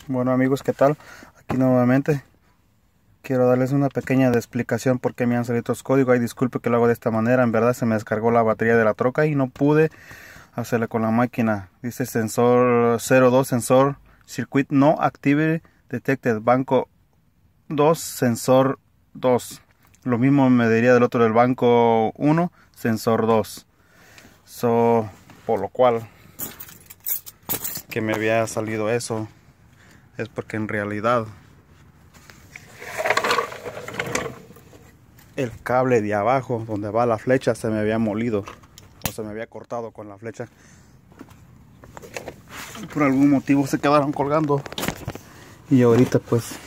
Bueno amigos, ¿qué tal? Aquí nuevamente quiero darles una pequeña explicación por qué me han salido estos códigos. Ay, disculpe que lo hago de esta manera, en verdad se me descargó la batería de la troca y no pude hacerle con la máquina. Dice sensor 02, sensor circuit no active detected, banco 2, sensor 2. Lo mismo me diría del otro del banco 1, sensor 2. Por lo cual que me había salido eso es porque en realidad el cable de abajo donde va la flecha se me había molido o se me había cortado con la flecha. Por algún motivo se quedaron colgando y ahorita pues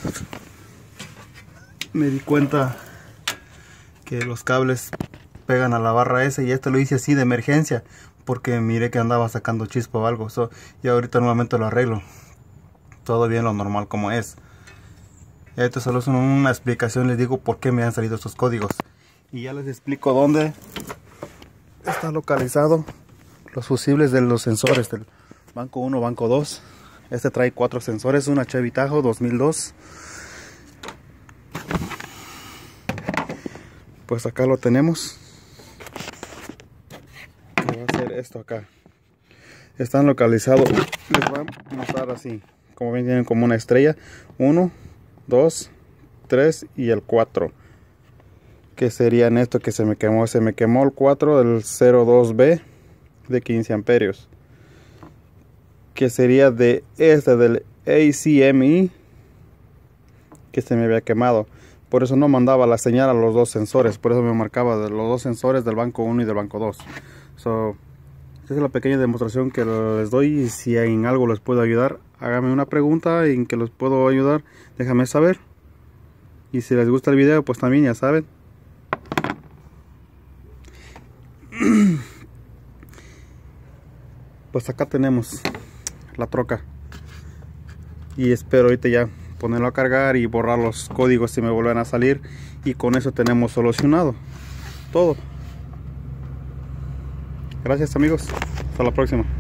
me di cuenta que los cables pegan a la barra esa, y lo hice así de emergencia porque miré que andaba sacando chispa o algo. Y ahorita nuevamente lo arreglo, todo bien, lo normal como es. Esto solo es una explicación, les digo por qué me han salido estos códigos y ya les explico dónde está localizado los fusibles de los sensores del banco 1, banco 2. Este trae 4 sensores, una Chevy Tahoe 2002. Pues acá lo tenemos. Va a ser esto acá. Están localizados, les voy a mostrar así. Como ven, tienen como una estrella. 1, 2, 3 y el 4. Que serían esto que se me quemó. Se me quemó el 4 del 02B de 15 amperios. Que sería de este del ACMI que se me había quemado. Por eso no mandaba la señal a los dos sensores. Por eso me marcaba de los dos sensores del banco 1 y del banco 2. Esta es la pequeña demostración que les doy. Y si en algo les puedo ayudar, háganme una pregunta en que les puedo ayudar. Déjame saber. Y si les gusta el video, pues también ya saben. Pues acá tenemos la troca. Y espero ahorita ya ponerlo a cargar y borrar los códigos si me vuelven a salir, y con eso tenemos solucionado todo. Gracias amigos, hasta la próxima.